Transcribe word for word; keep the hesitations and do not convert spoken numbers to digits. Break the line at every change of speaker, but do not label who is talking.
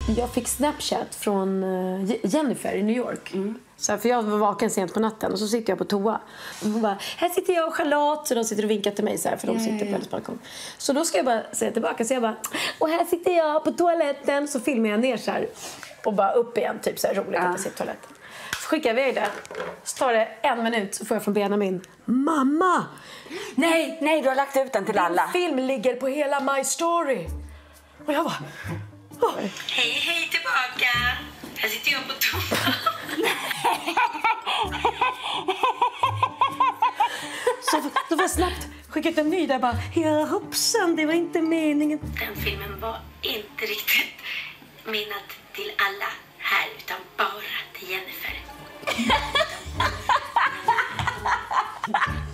Jag fick Snapchat från Jennifer i New York. Mm. Så för jag var vaken sent på natten och så sitter jag på toa. Och hon bara, här sitter jag och Charlotte. Så de sitter och vinkar till mig så här, för de sitter på hennes balkong. Så då ska jag bara säga tillbaka. Så jag bara, och här sitter jag på toaletten. Så filmar jag ner så här. Och bara upp igen, typ så här roligt att jag sitter på toaletten. Så skickar jag iväg det. Så tar det en minut så får jag från Benjamin. Mamma!
Nej, nej, du har lagt ut den till alla.
Din film ligger på hela My Story. Och jag bara... Oh.
Hej, hej tillbaka. Här sitter jag på toa.
Så då var jag snabbt skickat en ny där bara, ja hoppsan, det var inte meningen.
Den filmen var inte riktigt menad till alla här, utan bara till Jennifer.